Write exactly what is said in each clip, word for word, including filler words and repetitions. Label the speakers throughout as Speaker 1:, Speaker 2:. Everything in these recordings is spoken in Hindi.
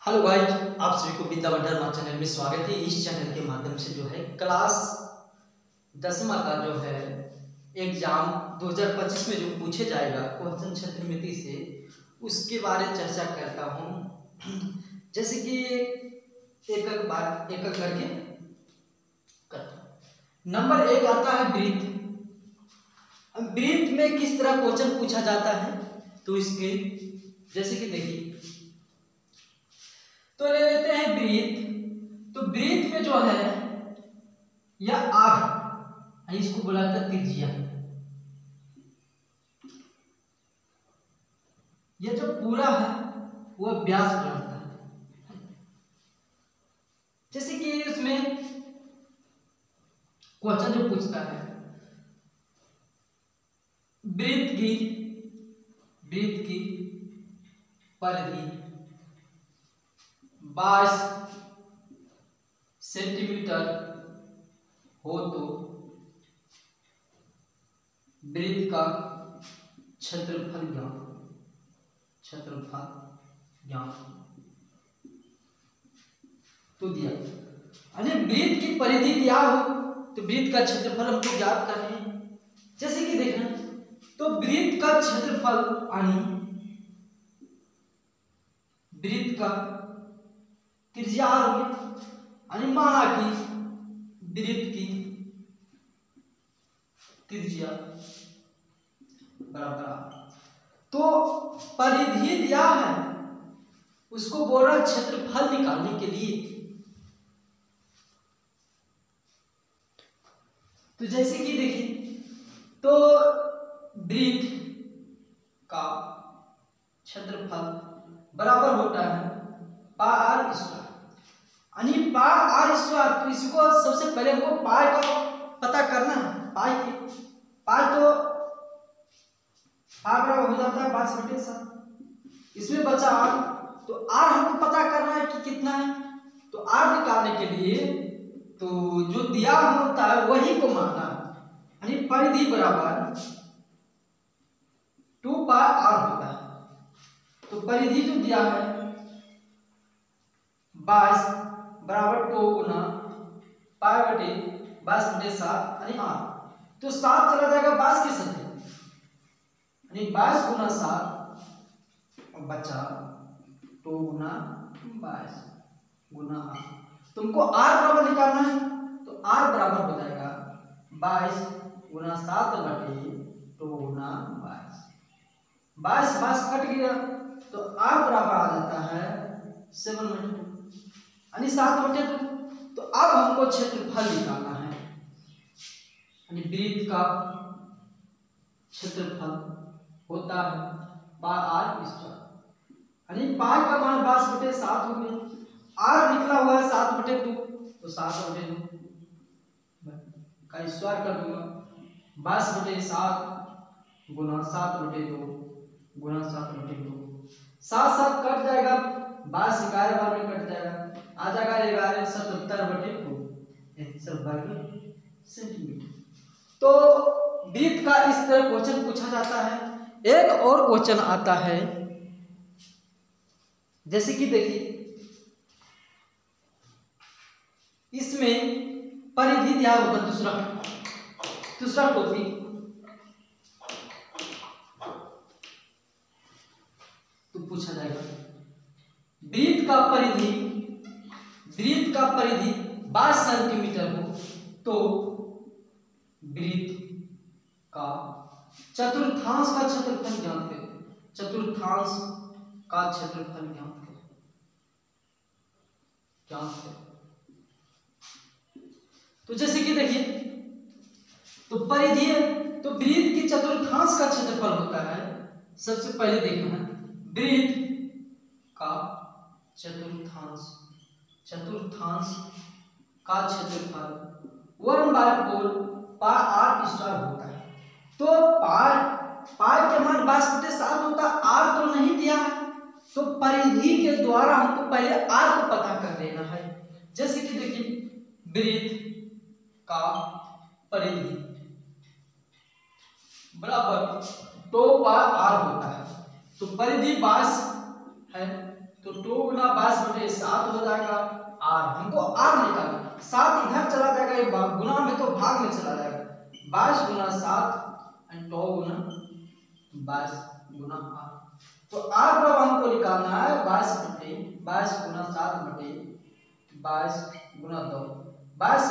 Speaker 1: हेलो गाइस, आप सभी को विद्या भंडार माँ चैनल में स्वागत है। इस चैनल के माध्यम से जो है क्लास दसवां का जो है एग्जाम दो हज़ार पच्चीस में जो पूछे जाएगा क्वेश्चन छात्रवृत्ति से, उसके बारे में चर्चा करता हूँ। जैसे कि एक एक बार एक एक करके नंबर एक आता है वृत्त। वृत्त में किस तरह क्वेश्चन पूछा जाता है, तो इसके जैसे कि देखिए, तो ले लेते हैं वृत्त। तो वृत्त में जो है यह आर, इसको बोला जाता है त्रिज्या। यह जो पूरा है वह व्यास रहता है। जैसे कि इसमें क्वेश्चन जो पूछता है वृत्त की वृत्त की परिधि बाईस सेंटीमीटर हो तो वृत्त का क्षेत्रफल ज्ञान क्षेत्रफल ज्ञान तो दिया। अरे वृत्त की परिधि दिया हो तो वृत्त का क्षेत्रफल हमको ज्ञात करना है। जैसे कि देखना, तो वृत्त का क्षेत्रफल यानी वृत्त का त्रिज्या हो गया, यानी माना कि वृत्त की त्रिज्या बराबर, तो परिधि दिया है, उसको बोल रहा क्षेत्रफल निकालने के लिए। तो जैसे कि देखिए, तो वृत्त का क्षेत्रफल बराबर होता है पाई आर स्क्वायर, यानी पाई आर स्क्वायर। तो इसको सबसे पहले हमको पाई का पता करना है। पाई की पाई तो पाई बराबर हो जाता है बाईस बटे सात। इसमें बचा आर, तो आर हमको पता करना है कि कितना है। तो आर निकालने के लिए तो जो दिया होता है वही को मानना है, यानी परिधि बराबर टू पाई आर होता है। तो परिधि जो दिया है बाईस बराबर टू गुना पाई बटे बाईस बटे सात, यानी आर। तो सात चला जाएगा बाईस के साथ, यानी बाईस गुना सात और बचा टू गुना बाईस गुना आर। तुमको आर बराबर निकालना है, तो आर बराबर हो जाएगा बाईस गुना सात बटे टू गुना बाईस। बाईस बाईस कट गया, तो आर बराबर आ जाता है सेवन बटे टू, यानी सात बटे टू। तो अब हमको क्षेत्रफल निकालना है, यानी वृत्त का क्षेत्रफल होता है पाई आर स्क्वायर, यानी पाई का मान बाईस बटे सात हो गया। आर निकला हुआ है सात बटे टू, तो सात बटे टू का स्क्वायर कर दूंगा। बाईस बटे सात गुना सात बटे दो गुना सात बटे दो, सात सात कट जाएगा, बाईस ग्यारह बार में कट जाएगा, आ जाएगा ग्यारह सतहत्तर बटे दो वर्ग सेंटीमीटर। तो वृत्त का इस तरह क्वेश्चन पूछा जाता है। एक और क्वेश्चन आता है, जैसे कि देखिए, इसमें परिधि दिया होगा दूसरा दूसरा टॉपिक। तो पूछा जाएगा वृत्त का परिधि वृत्त का परिधि बाईस सेंटीमीटर हो तो वृत्त का चतुर्थांश का क्षेत्रफल ज्ञात करें। चतुर्थांश का क्षेत्रफल ज्ञात करें ज्ञात करें तो जैसे कि देखिए, तो परिधि है, तो वृत्त की चतुर्थांश का क्षेत्रफल होता है। सबसे पहले देखना है वृत्त का चतुर्थांश चतुर्थांश का क्षेत्रफल one by four pi r square होता है। तो पाई पाई के मान बाईस बटे सात होता है, आर तो नहीं दिया है, तो परिधि के द्वारा हमको पहले आर को पता कर लेना है। जैसे कि देखिए, वृत्त का परिधि बराबर टू पाई आर होता है। तो परिधि बाईस है, तो टू गुना बाईस बटे सात हो जाएगा आर, हमको आर निकालना, सात इधर चला जाएगा, ये गुना में तो भाग में चला जाएगा, बाईस गुना सात एंड टू गुना बाईस गुना आर, तो आर पर हमको निकालना है बाईस बटे बाईस गुना सात बटे बाईस गुना दो, बाईस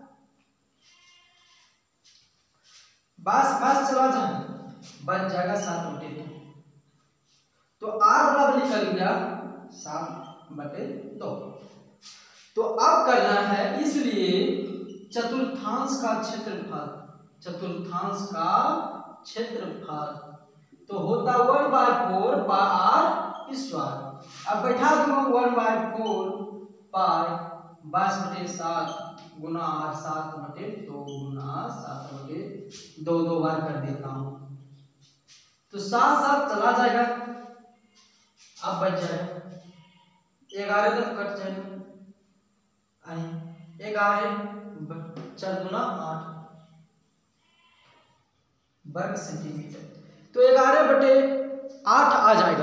Speaker 1: बाईस बाईस चला जाए बच जाएगा सात बटे दो, तो आर बराबर निकल गया सात बटे दो। तो अब करना है, इसलिए चतुर्थांश का क्षेत्रफल, चतुर्थांश का क्षेत्रफल तो होता one by four pi r square. अब बैठा दूंगा वन बाय फोर पाई बाईस बटे सात गुना आर, सात बटे दो गुना सात बटे दो, दो बार कर देता हूं, तो सात सात चला जाएगा, अब बच जाएगा ग्यारह तक कट जाएगा, ग्यारह चार गुना आठ वर्ग सेंटीमीटर, तो ग्यारह बटे आठ आ जाएगा।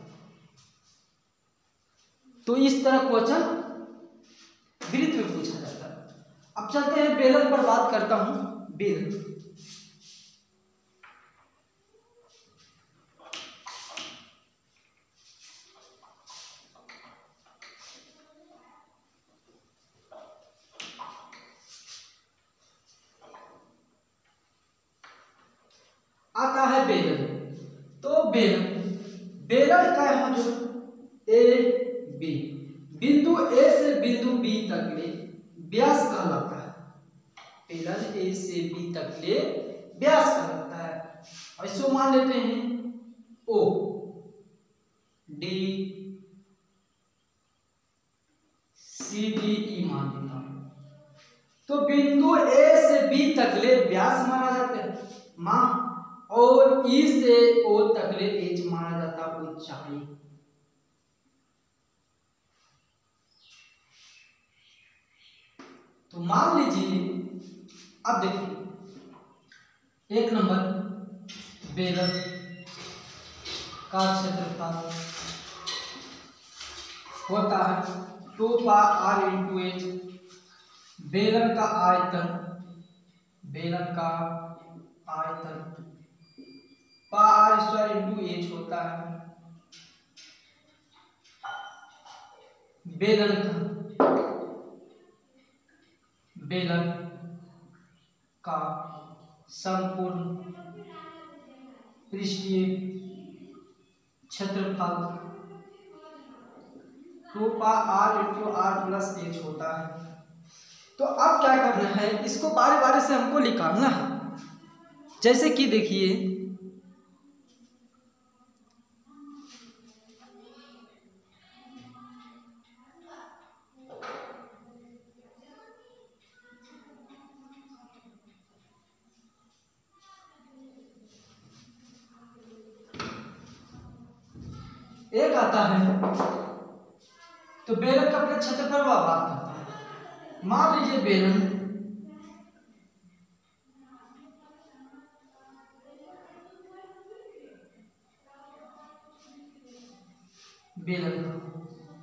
Speaker 1: तो इस तरह क्वेश्चन वृत्त में पूछा जाता है। अब चलते हैं बेलन पर, बात करता हूं बेलन। आता है बेलन, तो बेलन बेलन का यहां जो ए बी, बिंदु ए से बिंदु बी तक ले व्यास कहलाता है, बेलन ए से बी तक ले व्यास कहलाता है। ऐसे मान लेते हैं O D C D E मान लेता हूं, तो बिंदु ए से बी तक ले व्यास माना जाता है मान, और ई से ओ तक ले एच माना जाता है ऊंचाई। तो मान लीजिए, अब देखिए एक नंबर बेलन का क्षेत्रफल होता है two pi r into h, बेलन का आयतन, बेलन का आयतन pi r square into h होता है बेलन का बेलन का संपूर्ण पृष्ठीय क्षेत्रफल two pi r into r plus h होता है। तो अब क्या करना है, इसको बारी बारी से हमको निकालना है। जैसे कि देखिए एक आता है, तो बेलन का अपने क्षेत्रफल वाला बात करता है। मान लीजिए बेलन बेलन का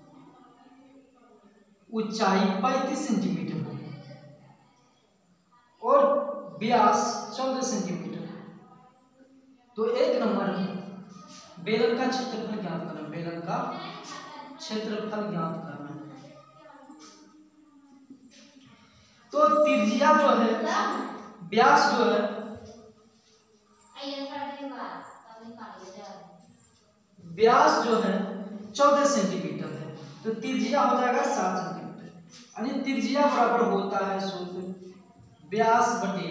Speaker 1: ऊंचाई पैंतीस सेंटीमीटर है और व्यास चौदह सेंटीमीटर है। तो एक नंबर बेलन का क्षेत्रफल ज्ञात करना, बेलन का क्षेत्रफल ज्ञात करना। तो त्रिज्या जो है, व्यास जो है, व्यास जो है चौदह सेंटीमीटर है, तो त्रिज्या हो जाएगा सात सेंटीमीटर, यानी त्रिज्या बराबर होता है सूत्र व्यास बटे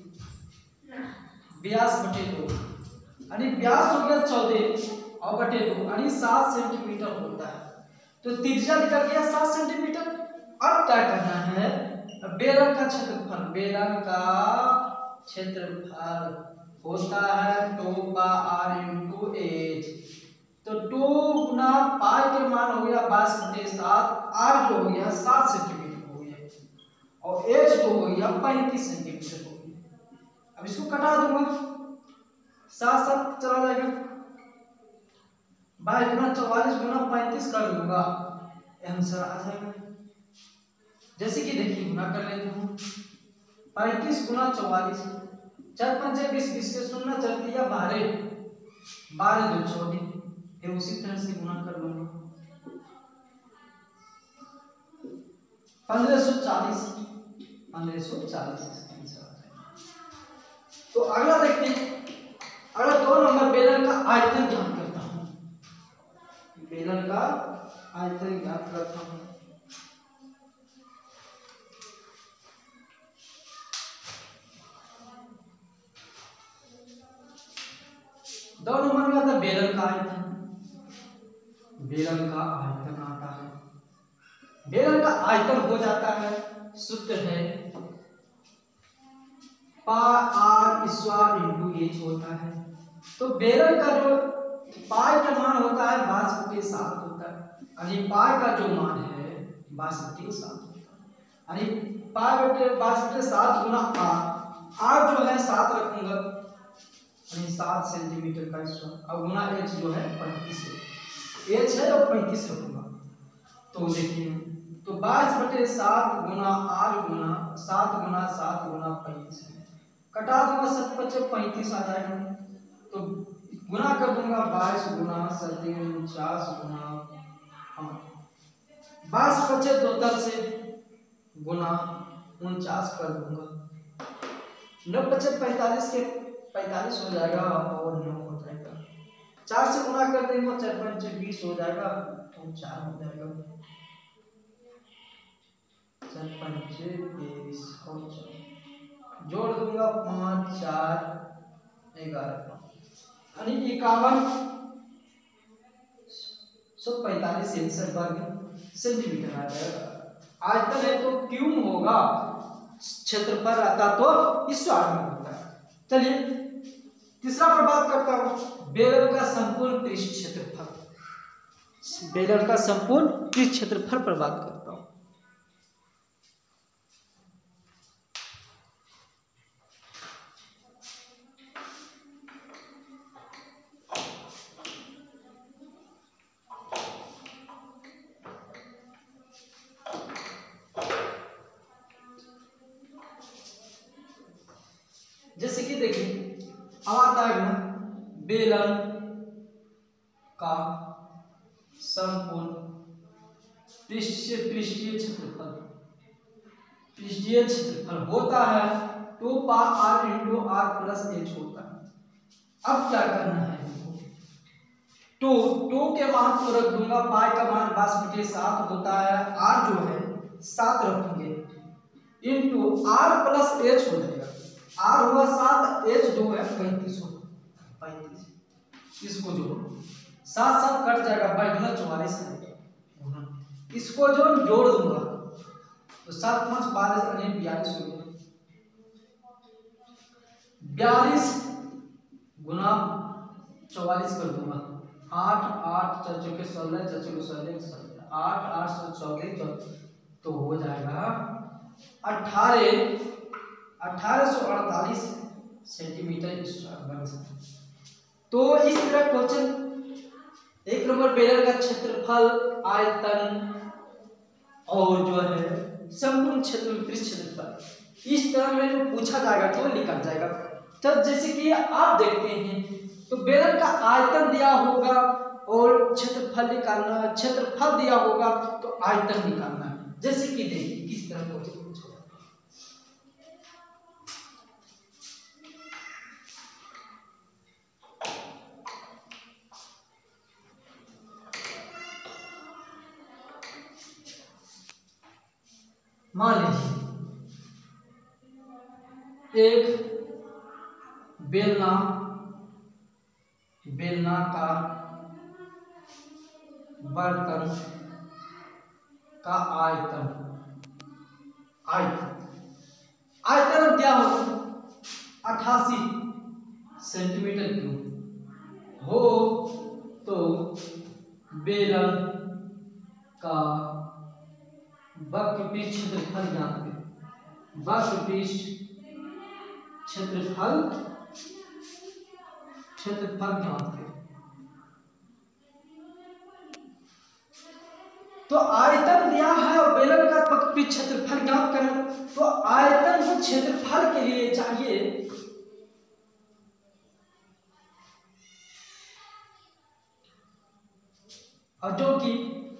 Speaker 1: व्यास बटे दो, यानी व्यास हो गया चौदह और बटे दो, यानी सात सेंटीमीटर होता है। तो त्रिज्या निकल गया सात सेंटीमीटर। अब क्या करना है, बेलन का क्षेत्रफल, बेलन का क्षेत्रफल होता है two pi r into h, तो टू गुना पाई के मान हो गया बाईस बटे सात, आर जो हो गया सात सेंटीमीटर हो गया, और एच जो हो गया पैंतीस सेंटीमीटर हो गया। अब इसको कटा दूंगा, सात सात चला जाएगा, बाईस गुना चौवालीस गुना पैंतीस कर दूंगा, आंसर आ जाएगा। जैसे कि देखिए गुना कर लेते हूँ, पैंतीस गुना चौवालीस, चार पंचे बीस, बीस के शून्य चल दिया बारह, बारह दो चौदह, फिर उसी तरह से गुना कर लूंगा, पंद्रह सौ चालीस, पंद्रह सौ चालीस इसका आंसर आ जाएगा। तो अगला देखते हैं, अगला दो नंबर बेलन का आयतन ज्ञात करता हूं, बेलन का आयतन ज्ञात करता हूं। दो नंबर में आता है बेलन का आयतन, बेलन का आयतन आता है, बेलन का आयतन हो जाता है, सूत्र है pi r square into h होता है। तो बेलन का जो पाई का मान होता है बासठ के साथ होता है, यानी पाई का जो मान है बासठ के साथ होता है, यानी पाई बटे बासठ के साथ गुना आर, आर जो है सात रखूंगा, यानी सात सेंटीमीटर का स्क्वायर, और गुना एच जो है पैंतीस है, एच है तो पैंतीस रखूंगा। तो देखिए, तो बाईस बटे सात गुना आर गुना सात गुना सात गुना पैंतीस, कटा दूंगा सत पचे पैंतीस आ जाएगा। तो गुना कर दूंगा बाईस गुना सत्तर उनचास गुना बाईस पचे दो दस से गुना उनचास कर दूंगा, नौ पचे पैंतालीस के पैंतालीस हो जाएगा और नौ हो जाएगा, चार से गुना कर देंगे चार पंचे बीस हो जाएगा, तो चार हो जाएगा, चार पंचे बीस और चार जोड़ दूंगा पाँच चार ग्यारह, यानी इक्यावन सौ पैंतालीस वर्ग सेंटीमीटर आ जाएगा। आयतन है तो क्यूब होगा, क्षेत्रफल रहता तो स्क्वायर में होता है। चलिए तीसरा पर बात करता हूं, बेलन का संपूर्ण पृष्ठ क्षेत्रफल, बेलन का संपूर्ण पृष्ठ क्षेत्रफल पर बात करता हूं। जैसे कि देखिए अब आता है बेलन का संपूर्ण पृष्ठीय पृष्ठीय क्षेत्रफल, पृष्ठीय क्षेत्रफल होता है two pi r into r plus h होता है। अब क्या करना है, टू टू के मान को रख दूंगा, पाई का मान बासठ के साथ होता है, आर जो है सात रखेंगे, इंटू आर प्लस एच हो जाएगा, आर हुआ सात, एच जो है पैंतीस होगा, पैंतीस, इसको जो सात सात कट जाएगा, बाईगुना चौवालीस आएगा, इसको जो जोड़ दूंगा तो सात पांच बारह यानी बयालीस हो गया, बयालीस गुना चौवालीस कर दूंगा, आठ आठ चार चौके सोलह, चार चौके सोलह, आठ आठ सौ चौदह, तो हो जाएगा अठारह अठारह सौ अड़तालीस सेंटीमीटर स्क्वायर बन सकता है। तो इस तरह क्वेश्चन एक नंबर बेलन का क्षेत्रफल, आयतन और जो है संपूर्ण क्षेत्र पृष्ठ क्षेत्रफल इस तरह में जो पूछा जाएगा तो निकल जाएगा। तो जैसे कि आप देखते हैं तो बेलन का आयतन दिया होगा और क्षेत्रफल निकालना, क्षेत्रफल दिया होगा तो आयतन निकालना है। जैसे कि देखिए किस तरह क्वेश्चन पूछा जाएगा। मान लीजिए एक बेलना बेलनाकार बर्तन का आयतन आयतन आयतन क्या होगा अठासी सेंटीमीटर क्यूब हो तो बेलन का वक्रपृष्ठ क्षेत्रफल ज्ञात करें। वक्रपृष्ठ क्षेत्रफल क्षेत्रफल ज्ञात करें। तो आयतन दिया है और बेलन का वक्रपृष्ठ क्षेत्रफल ज्ञात करना। तो आयतन को क्षेत्रफल के लिए चाहिए और जो कि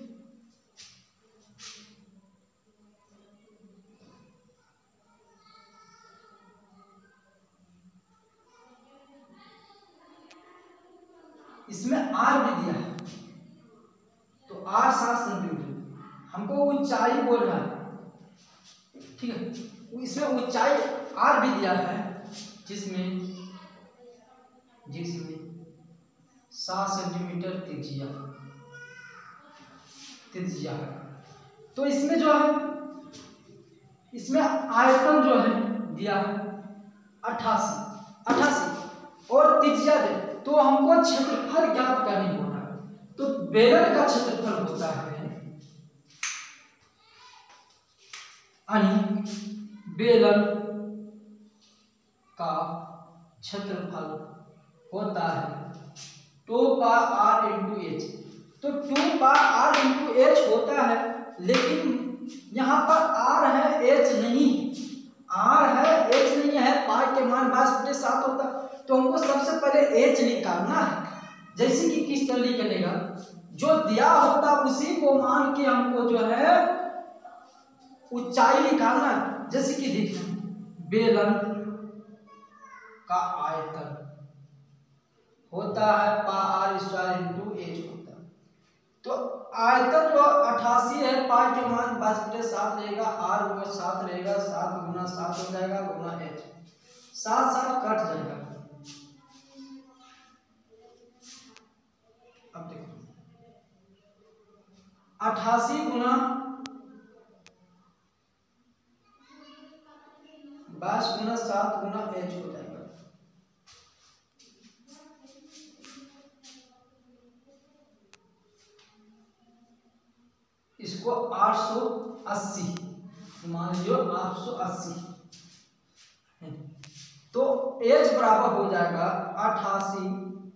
Speaker 1: इसमें आर भी दिया है, तो आर सात सेंटीमीटर हमको ऊंचाई बोल रहा है, ठीक है। इसमें ऊंचाई आर भी दिया है जिसमें जिसमें सात सेंटीमीटर त्रिज्या त्रिज्या है। तो इसमें जो है इसमें आयतन जो है दिया है अठासी अठासी और त्रिज्या दे, तो हमको क्षेत्रफल ज्ञात करनी होगा। तो बेलन का क्षेत्रफल होता है यानी बेलन का क्षेत्रफल होता है two pi r into h. तो two pi r into h होता है, लेकिन यहाँ पर आर है एच नहीं, आर है एच नहीं है। पाई के मान बाईस बटे सात होता है, तो हमको सबसे पहले एच निकालना है। जैसे कि किस तरह निकलेगा, जो दिया होता उसी को मान के हमको जो है ऊंचाई निकालना है। जैसे कि देखिए बेलन का आयतन होता है pi r square into h होता है। तो आयतन जो अठासी है, पाई के मान बाईस बटे सात रहेगा, आर वो सात रहेगा, सात गुना सात हो जाएगा गुना एच, सात सात कट जाएगा। अब देखो अठासी गुना बाईस गुना सात गुना एच हो जाएगा। इसको आठ सौ अस्सी मान लीजिए आठ सौ अस्सी, तो एच बराबर हो जाएगा अठासी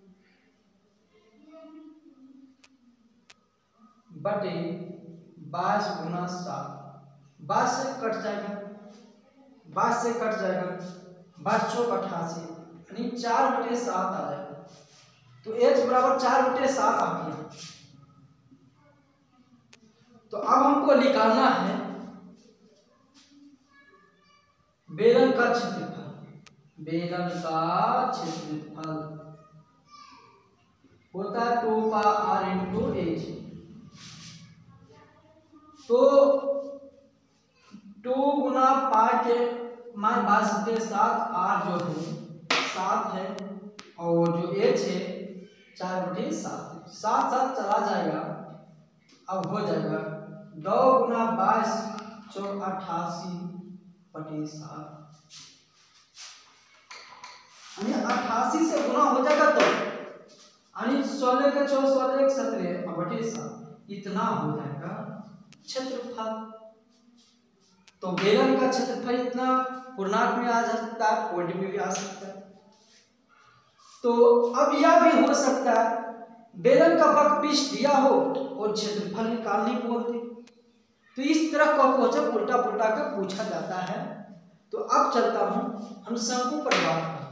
Speaker 1: बटे बाईस गुना सात, बाईस से कट जाएगा, बाईस से कट जाएगा, बाईस चौक अठासी यानी चार बटे सात आ जाएगा। तो एच बराबर चार बटे सात आ गया। तो अब हमको निकालना है बेलन का क्षेत्रफल। बेलन का क्षेत्रफल होता है two pi r into h. तो टू गुना पाई के मान बाईस बटे सात, आर जो है सात है और जो एच है चार बटे सात, सात सात चला जाएगा। अब हो जाएगा दो गुना बाईस चौक अठासी बटे सात, यानी अठासी से गुना हो जाएगा तो यानी सोलह का चौ सोलह एक सत्रह बटे सात, इतना हो जाएगा क्षेत्रफल। तो बेलन का क्षेत्रफल इतना पूर्णांक में आ जा सकता है, पॉइंट में भी आ सकता है। तो अब यह भी हो सकता है बेलन का वक्रपृष्ठ दिया हो और क्षेत्रफल निकालने को बोलते, तो इस तरह का क्वेश्चन उल्टा पुल्टा कर पूछा जाता है। तो अब चलता हूं हम शंकु पर बात करते हैं।